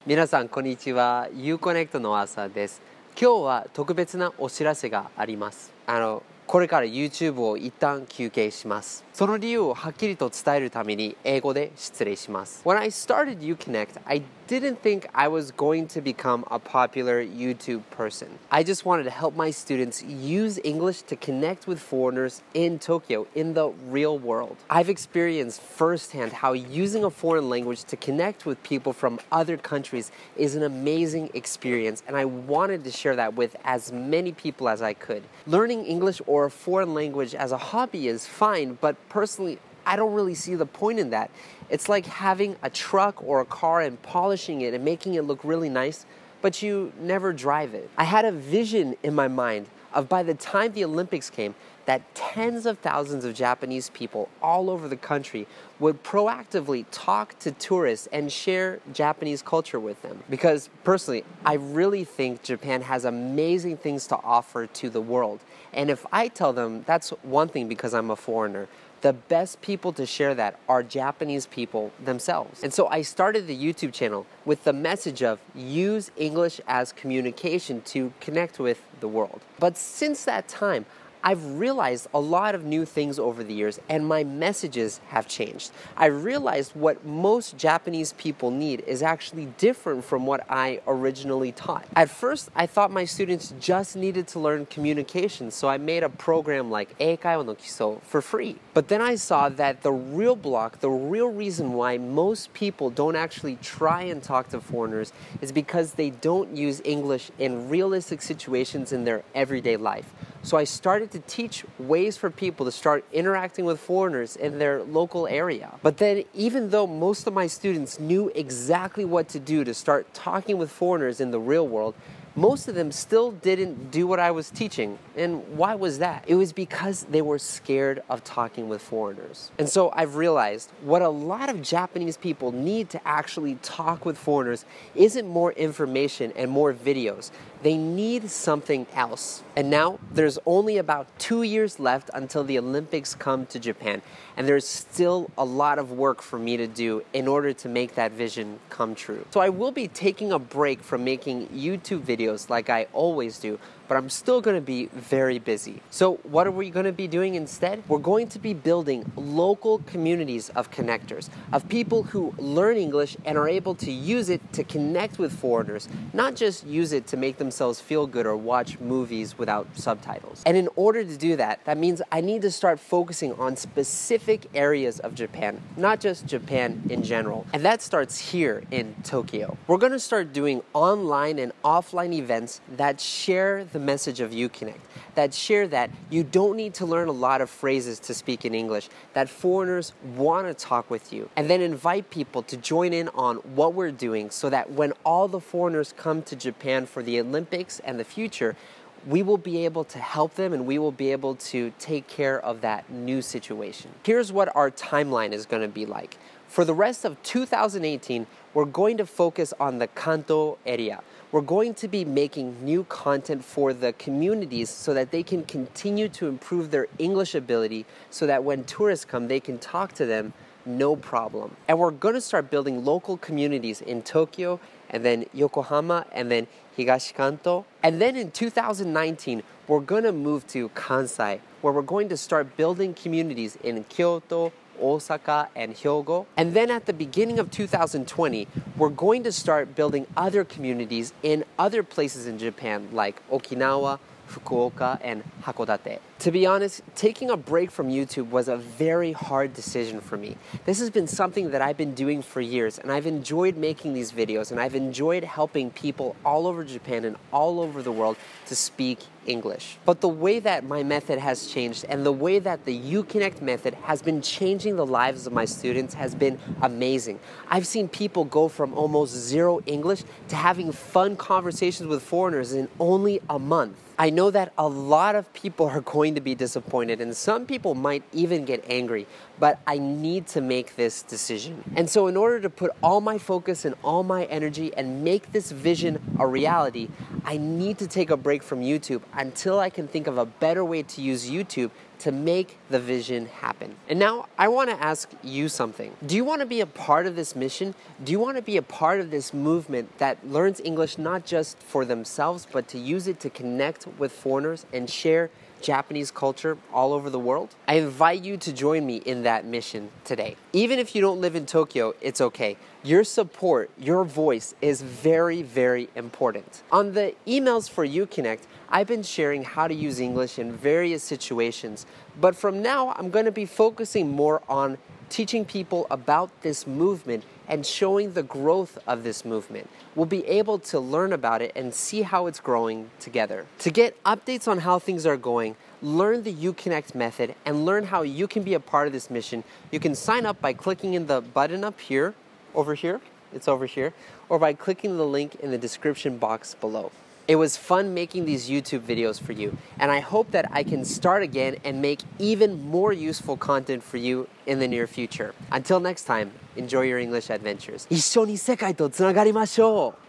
皆さんこんにちは。Uconnect の朝です。今日は特別なお知らせがあります。これから YouTube を一旦休憩します。その理由をはっきりと伝えるために英語で失礼します。When I started Uconnect, I didn't think I was going to become a popular YouTube person. I just wanted to help my students use English to connect with foreigners in Tokyo, in the real world. I've experienced firsthand how using a foreign language to connect with people from other countries is an amazing experience, and I wanted to share that with as many people as I could. Learning English or a foreign language as a hobby is fine, but personally, I don't really see the point in that. It's like having a truck or a car and polishing it and making it look really nice, but you never drive it. I had a vision in my mind of by the time the Olympics came, that tens of thousands of Japanese people all over the country would proactively talk to tourists and share Japanese culture with them. Because personally, I really think Japan has amazing things to offer to the world. And if I tell them, that's one thing because I'm a foreigner. The best people to share that are Japanese people themselves. And so I started the YouTube channel with the message of use English as communication to connect with the world. But since that time, I've realized a lot of new things over the years, and my messages have changed. I realized what most Japanese people need is actually different from what I originally taught. At first, I thought my students just needed to learn communication, so I made a program like Eikaiwa no Kiso for free. But then I saw that the real block, the real reason why most people don't actually try and talk to foreigners is because they don't use English in realistic situations in their everyday life. So I started to teach ways for people to start interacting with foreigners in their local area. But then even though most of my students knew exactly what to do to start talking with foreigners in the real world, most of them still didn't do what I was teaching. And why was that? It was because they were scared of talking with foreigners. And so I've realized what a lot of Japanese people need to actually talk with foreigners isn't more information and more videos. They need something else. And now there's only about 2 years left until the Olympics come to Japan. And there's still a lot of work for me to do in order to make that vision come true. So I will be taking a break from making YouTube videos like I always do, but I'm still going to be very busy. So what are we going to be doing instead? We're going to be building local communities of connectors, of people who learn English and are able to use it to connect with foreigners, not just use it to make themselves feel good or watch movies without subtitles. And in order to do that, that means I need to start focusing on specific areas of Japan, not just Japan in general. And that starts here in Tokyo. We're going to start doing online and offline events that share the message of Uconnect, that share that you don't need to learn a lot of phrases to speak in English, that foreigners want to talk with you, and then invite people to join in on what we're doing so that when all the foreigners come to Japan for the Olympics and the future, we will be able to help them and we will be able to take care of that new situation. Here's what our timeline is going to be like. For the rest of 2018, we're going to focus on the Kanto area. We're going to be making new content for the communities so that they can continue to improve their English ability so that when tourists come, they can talk to them no problem. And we're going to start building local communities in Tokyo and then Yokohama and then Higashikanto. And then in 2019, we're going to move to Kansai, where we're going to start building communities in Kyoto, Osaka, and Hyogo. And then at the beginning of 2020, we're going to start building other communities in other places in Japan like Okinawa, Fukuoka, and Hakodate. To be honest, taking a break from YouTube was a very hard decision for me. This has been something that I've been doing for years, and I've enjoyed making these videos, and I've enjoyed helping people all over Japan and all over the world to speak English. But the way that my method has changed and the way that the Uconnect method has been changing the lives of my students has been amazing. I've seen people go from almost zero English to having fun conversations with foreigners in only a month. I know that a lot of people are going to be disappointed and some people might even get angry, but I need to make this decision. And so in order to put all my focus and all my energy and make this vision a reality, I need to take a break from YouTube until I can think of a better way to use YouTube to make the vision happen. And now I want to ask you something. Do you want to be a part of this mission? Do you want to be a part of this movement that learns English not just for themselves, but to use it to connect with foreigners and share Japanese culture all over the world? I invite you to join me in that mission today. Even if you don't live in Tokyo, it's okay. Your support, your voice is very, very important. On the emails for UConnect, I've been sharing how to use English in various situations, but from now I'm going to be focusing more on teaching people about this movement and showing the growth of this movement. We'll be able to learn about it and see how it's growing together. To get updates on how things are going, learn the UConnect method, and learn how you can be a part of this mission, you can sign up by clicking in the button up here, over here, or by clicking the link in the description box below. It was fun making these YouTube videos for you, and I hope that I can start again and make even more useful content for you in the near future. Until next time, enjoy your English adventures. 一緒に世界とつながりましょう!